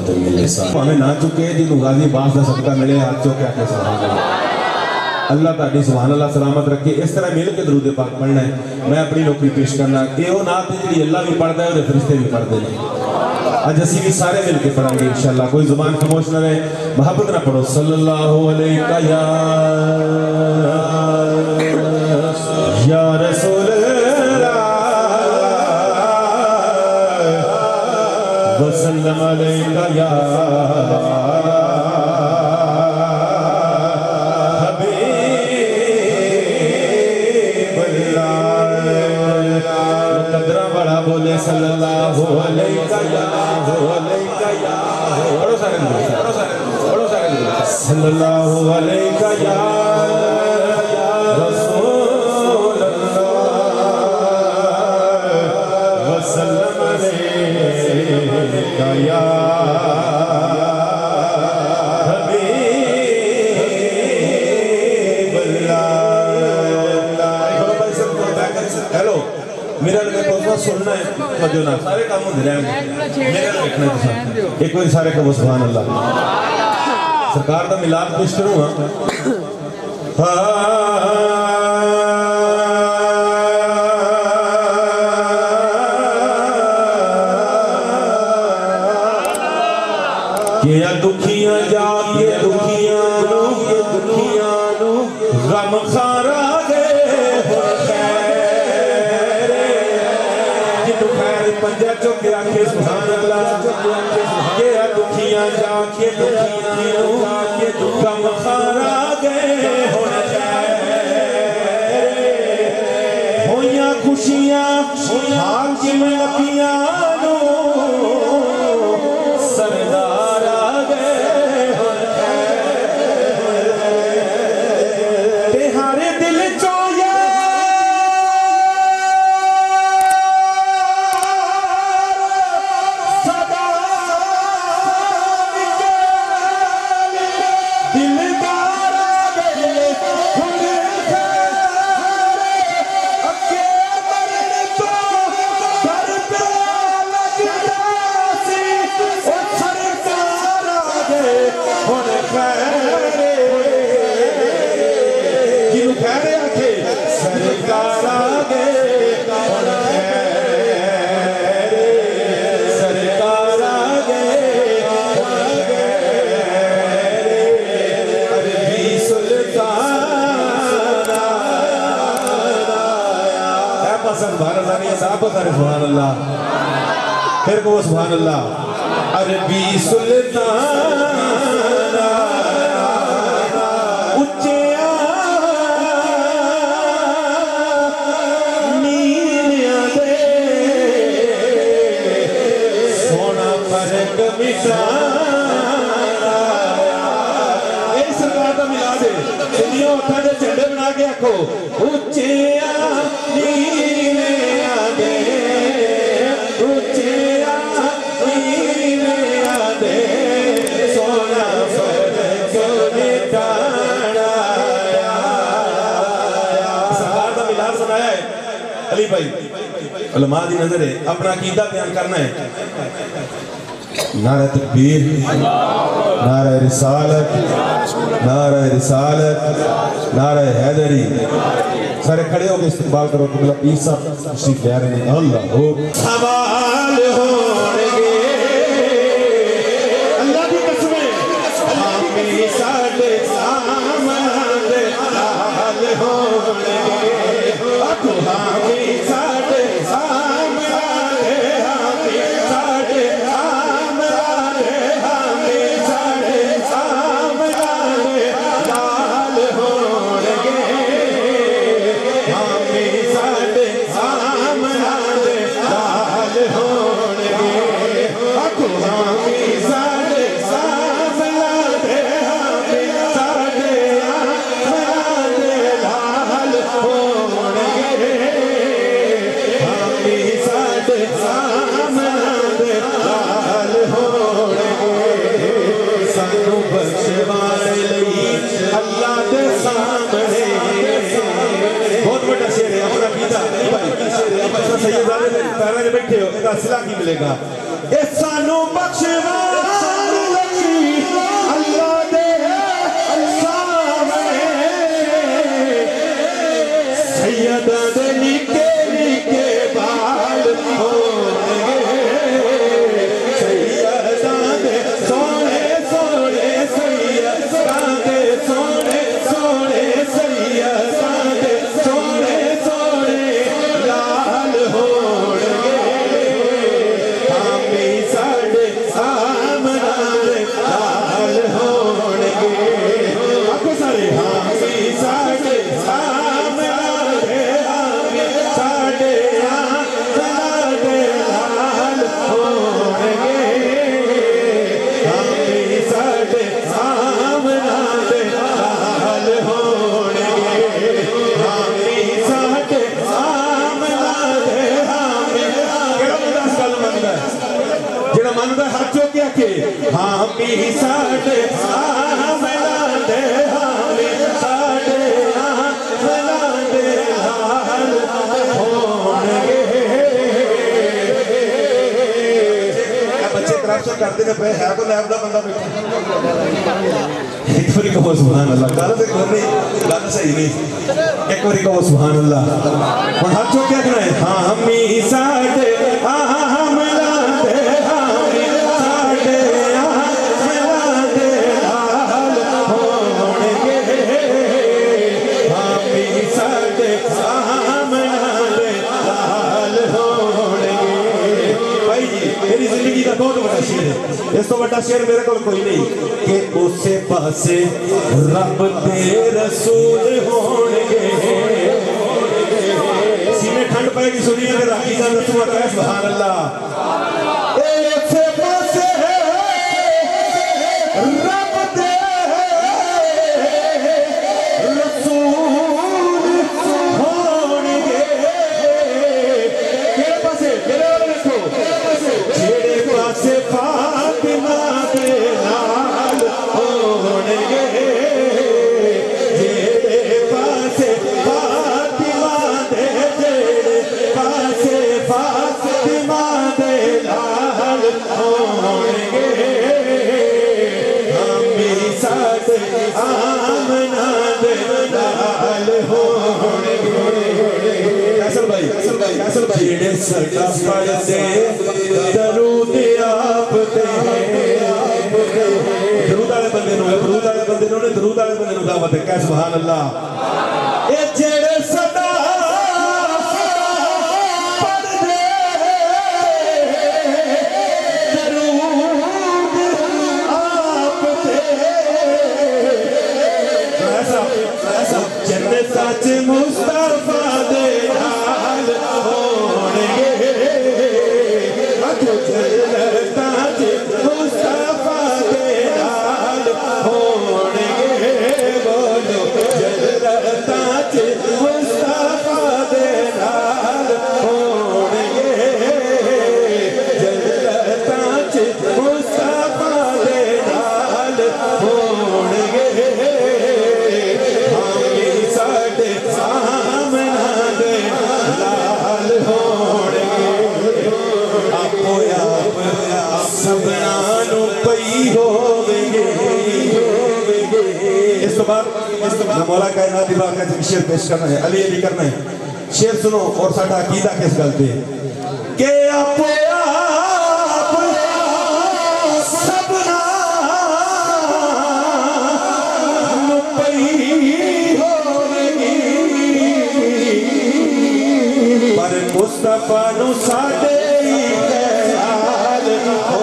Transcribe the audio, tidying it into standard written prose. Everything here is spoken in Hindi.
मिले हमें ना चुके जिन्हों गाजी बास का सदका मिले हाथ चुके आके सुभान अल्लाह। अल्लाह ताड़ी सुभान अल्लाह सलामत रखे। इस तरह मिल के दरूद पाक पढ़ना है। मैं अपनी नौकरी पेश करना यो नात जी अल्लाह भी पढ़ता है और फरिश्ते भी पढ़ते हैं। अज असी भी सारे मिल के पढ़ेंगे इंशाअल्लाह। कोई जुबान खामोश न रहे, मोहब्बत ना पढ़ो। सल्लल्लाहु अलैका या रसूल वसल्लम अलैका या कदरा बड़ा बोले सल्लल्लाहु अलैका या सल्लल्लाहु अलैका या रसूल अल्लाह वसल्लम अलैका या हबीब अल्लाह। हेलो मेरा देखो सुनना है तो ना सारे काम होते रहेंगे मेरा देखना है। एक बार सारे कहो सुभान अल्लाह। सरकार का मिलाद पेश करूँगा। क्या दुखियां जाके दुखियां गम खारा पंजा चुक आखे सुभान अल्लाह। क्या दुखियां जाके गम खारा गए होइया खुशियां हाकिम नबियां सरदार आ गए तेहारे दिल चो सुभान अल्लाह। फिर को सुभान अल्लाह। अरबी सुल्तान उच्चिया नीलिया दे सोना फर्क मिटा सरकार का मिला दे उठा दे झंडे बना के आखो उच्चिया अली भाई उलमा दी नजर है अपना अकीदा बयान करना है। नारा तकबीर नारा रिसालत नारा हैदरी। सारे खड़े होकर इस्तकबाल करो। मतलब पीर साहब तशरीफ ले रहे हैं। अल्लाह हो सवाल होंगे अल्लाह की कसमें हामी साडे सामने हाल होंगे हामी साडे सामने हामी साडे सामने हामी साडे सामने लाल होंगे हामी साडे सामने लाल होंगे हामी साडे सामने हामी साडे लाल होंगे हामी साडे सामने लाल होंगे सानू बख्शवाने लई अल्लाह दे सामने। बहुत बड़ा शेर है अपना गीता अपना सैयद वाले पैरा में बैठे हो इसका असला की मिलेगा। ए सानू बख्शवाने मानदा हाथ चुक के आके हामी साडे मिलांदे हामी साडे मिलांदे हाल होणगे। बच्चे करप्शन करते ने पे है तो लैब दा बंदा बैठा एक बारी कहो सुभान अल्लाह। गल ते कोई नहीं, गल सही नहीं, एक बारी कहो सुभान अल्लाह। हुण हाथ चुक के आखना है हामी साडे मिलांदे हामी साडे मिलांदे हाल होणगे। हामी साडे मिलांदे हाल होणगे। भाई जी मेरी जिंदगी का बहुत बड़ा शेर है, इस तो बड़ा शेर मेरे को कोई नहीं कि उसे पासे रब दे रसूल होणगे। सीने ठंड पाएगी सुनिए अगर राखी का रसूल आता है सुभान अल्लाह। उसे पासे रब दे रसूल होणगे। केड़े पासे मेरे वाले देखो जेड़े पासे फातिमा दे नाल होणगे। जेड़े पासे फातिमा दे जेड़े पासे फातिमा दे नाल होणगे। हामी साडे आमना दे नाल होणगे। कैसल भाई जेड़े सदा पढ़दे दरूद आप ते दरूद वाले बंदे नु दरूद वाले बंदे नु दरूद वाले बंदे नु दावत है। कै सुभान अल्लाह। ए जेड़े सदा पढ़दे दरूद आप ते ऐसा जन्नत च मुस्तफा दे नाल होणगे। जन्नत च मुस्तफा दे नाल होणगे। बोलो जन्नत च मुस्तफा दे नाल होणगे। जन्नत च मुस्तफा दे नाल होणगे। हामी साडे सामना दे नाल होणगे। आपो आप सबना नू पई होवेंगे। इस तो बाद मौला कायनात दी बारगाह च शेर पेश करना है, अली अली करना है। शेर सुनो और साडा अकीदा किस गल पे के आपो आप सबना नू पई होवेंगी। पर मुस्तफा नू साडे ही ख्याल